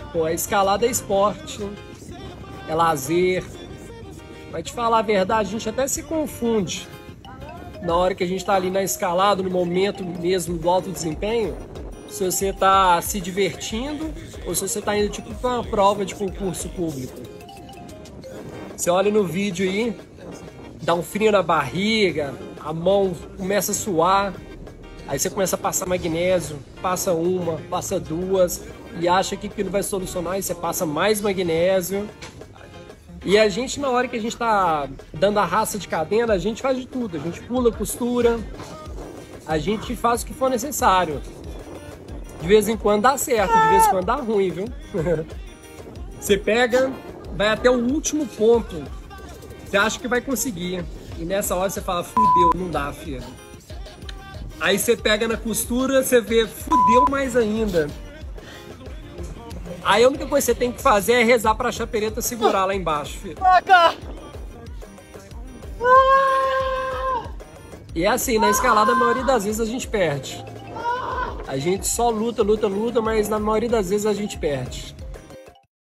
Pô, a escalada é esporte, é lazer. Mas te falar a verdade, a gente até se confunde na hora que a gente tá ali na escalada, no momento mesmo do alto desempenho, se você tá se divertindo ou se você tá indo tipo pra uma prova de concurso público. Você olha no vídeo aí, dá um frio na barriga, a mão começa a suar, aí você começa a passar magnésio, passa uma, passa duas, e acha que aquilo vai solucionar, e você passa mais magnésio. E a gente, na hora que a gente tá dando a raça de cadena, a gente faz de tudo. A gente pula costura, a gente faz o que for necessário. De vez em quando dá certo, de vez em quando dá ruim, viu? Você pega, vai até o último ponto, você acha que vai conseguir. E nessa hora você fala, fudeu, não dá, filho. Aí você pega na costura, você vê, fudeu mais ainda. Aí a única coisa que você tem que fazer é rezar pra chapereta segurar lá embaixo, filho. E é assim, na escalada a maioria das vezes a gente perde. A gente só luta, luta, luta, mas na maioria das vezes a gente perde.